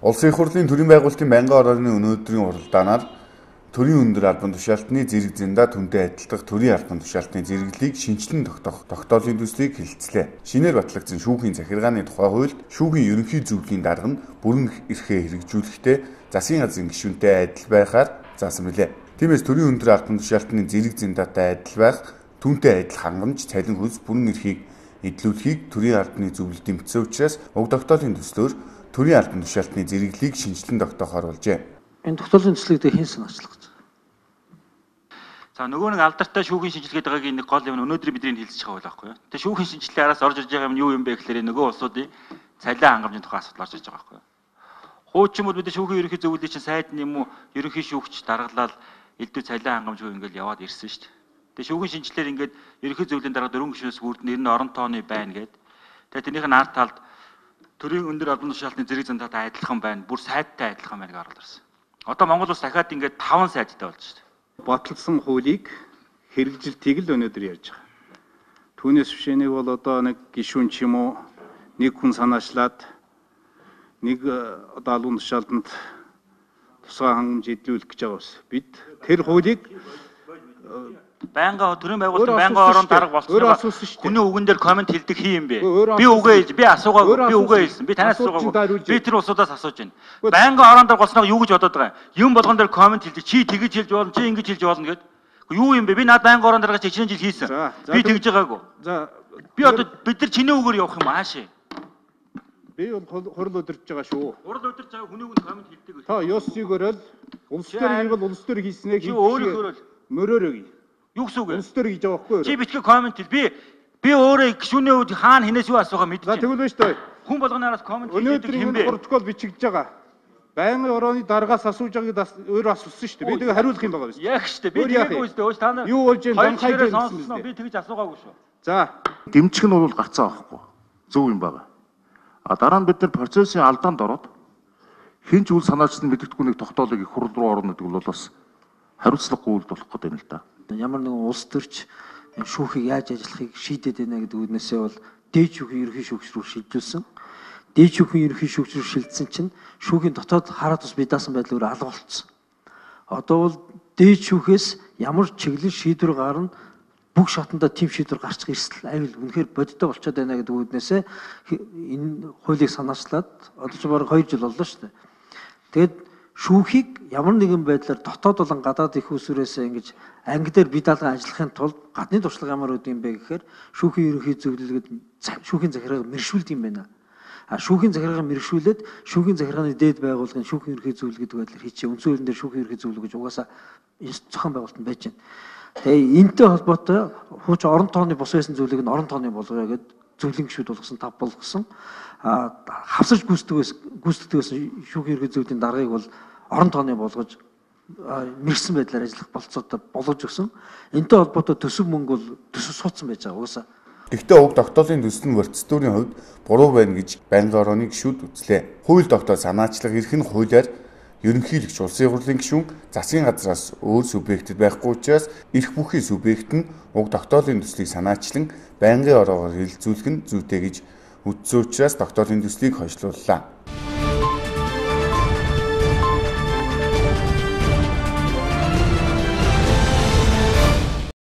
Улсын их хурлын төрийн байгуулалтын байнгын орооны өнөөдрийн уралдаанаар төрийн өндөр албан тушаалтны зэрэг зэндаа түнтэй адилдах төрийн албан тушаалтны зэрэглэлийг шинжилэн тогтоох тогтоолын төслийг хэлэлцлээ. Шинээр батлагдсан шүүхийн захиргааны тухай хуульд шүүхийн ерөнхий зөвлөлийн дарга нь бүрэн эрхээ хэрэгжүүлэхдээ засгийн газрын гишүүнтэй адил байхаар заасан билээ. Тиймээс төрийн өндөр албан тушаалтны зэрэг зэндаатай адил байх, түнтэй адил хангамж, цалин хөлс бүрэн эрхийг эдлүүлэхийг төрийн албаны зөвлөлд тэмцсэн учраас уг тогтоолын төслөөр төрийн албан тушаалтны зэрэглэлийг шинжилэн тогтоохоор болжээ. Энэ тогтоолын төслийг хэн санаачлах гэж? За нөгөө нэг алдартай шүүхийн шинжилгээ байгаагийн нэг гол юм өнөөдөр бидний хэлцэж байгаа байхгүй юу. Тэгээ шүүхийн шинжилгээ араас орж ирж байгаа юм юу юм бэ гэхээр нөгөө улсуудын цалин хангамжийн тухай асуудал орж ирж байгаа байхгүй юу. Хуучин бол бид шүүхийн ерөнхий зөвлөлийн чинь сайд нь юм уу ерөнхий шүүгч даргалал элдв цалин хангамжгүй ингээл яваад ирсэн шүү дээ. Тэгээ шүүхийн шинжилгээр ингээд ерөнхий зөвлөлийн дарга 4 гишүүнээс бүрдэн ер нь орон тооны байна гэд. Тэгээ тэрнийх нь ард талд төрийн өндөр албан тушаалтны зэрэг зантаатай адилхан байна, бүр сайдтай адилхан байна гэж оруулж ирсэн. Одоо Монгол улс дахиад ингээд 5 сайдтай болж шүү дээ. Баталсан хуулийг хэрэгжилтийг л өнөөдөр ярьж байгаа. Түүнээс биш нэг бол одоо нэг гишүүн ч юм уу нэг хүн санаачлаад нэг одоо албан тушаалтанд тусгай хангамж эдлүүлэх гэж байгаа ус. Бид тэр хуулийг байнга төрийн байгуулалтын байнгын орон дарга болчихсон. Хүний үгэн дээр комент хэлдэг хий юм бэ? Би үгээ би асуугаагүй, би үгээ хэлсэн. Би танаас асуугаагүй. Би тэр улсуудаас асууж байна. Байнгын орон дарга болсноо юу гэж бодоод байгаа юм? Юм болгон дээр комент хэлдэг. Чи тэгэж хэлж болно, чи ингэж хэлж болно гэд. Юу юм бэ? Би наад байнгын орон дарга чи хичнээн жил хийсэн. Би тэгж байгаагүй. За би одоо бид нар чиний үгээр явах юм аашаа. Би бол хурал өдөрж байгаа шүү. Хурал өдөрж байгаа хүний үгэнд комент хэлдэг. Та ёсыг өрөөл улс төр хийвэл улс төр хийснээ чи өөрөө мөрөөрөө. Юу гэсэн үг вэ? Улс төр хийж байгаа байхгүй юу? Чи битгий комент хэл. Би өөрөө гишүүний үед хаана хинээс юу асуугаа мэдчихэв. За тэгвэл байж таа. Хүн болгоноос комент хийдэг юм бэ? Протокол бичигдэж байгаа. Байнгын орооны даргаас асууж байгааг өөрөө асуусан шүү дээ. Би тэгээ хариулах юм байгаа биз. Яг шүү дээ. Би тэгээгүй шүү дээ. Өөч та нар юу болж юм данхай сонсон. Би тэгж асуугаагүй шүү. За дэмжих нь бол гацаа авахгүй. Зөв юм байгаа. А дараа нь бид нар процессын алдаанд ороод хинч үл санаачсан мэддэхгүй нэг тогтоолыг их хурл руу орно гэдэг бол бас хариуцлагагүй үйлдэл болох гэдэг юм л да. Ямар нэгэн улс төрч шүүхийг яаж ажиллахыг шийдэд байна гэдэг үднээсээ бол дээд шүүхийн ерөнхий шүүгч рүү шилжүүлсэн. Дээд шүүхийн ерөнхий шүүгч рүү шилжсэн чинь шүүхийн дотоод хараад ус бие даасан байдлаар алга болцсон. Одоо бол дээд шүүхээс ямар чиглэл шийдвэр гарна бүх шатанда тийм шийдвэр гарчих эрсдэл аюул үнэхээр бодиттой болчиход байна гэдэг үднээсээ энэ хуулийг санаачлаад одоо ч бараг 2 жил боллоо шүү дээ. Тэгэд шүүхийг ямар нэгэн байдлаар дотоод болон гадаад их усүрээс ингэж анги дээр бие даалган ажиллахын тулд гадны туршлага ямар үгүй юм бэ гэхээр шүүхийн ерөнхий зөвлөлд шүүхийн захиргааг мэршүүлдэг юм байна. А шүүхийн захиргааг мэршүүлээд шүүхийн захиргааны дээд байгууллагын шүүхийн ерөнхий зөвлөл гэдэг байдлаар хийчихээ. Үндсэн хуулийн дээр шүүхийн ерөнхий зөвлөл гэж угаасаа зохион байгуулалт нь байж байна. Тэгээ энэтэй холбоотой хууч орон тооны бус байсан зүйлийг нь орон тооны болгоё гэдэг зөвлөлийн гишүүд болгосон, тав болгосон. Хавсаж гүйцэтгэдэг байсан шүүхийн ерөнхий зөвлөлийн даргаыг бол орон тооны болгож мэрэгсэн байдлаар ажиллах болцоотой болгож өгсөн. Энэтэй холбоотой төсөв мөнгө бол төсөв суудсан байж байгаа угаасаа. Гэхдээ уг тогтоолын төсөл нь процедурын хувьд буруу байна гэж байнгын орооны гишүүд үзлээ. Хууль тогтоол санаачлах эрх нь хуулиар ерөнхийлөгч улсын хурлын гишүүн засгийн газраас өөр субъектэд байхгүй учраас эрх бүхий субъект нь уг тогтоолын төслийг санаачлан байнгын ороогоор хэлэлцүүлэх нь зүйтэй гэж үзсэн учраас тогтоолын төслийг хойшлууллаа.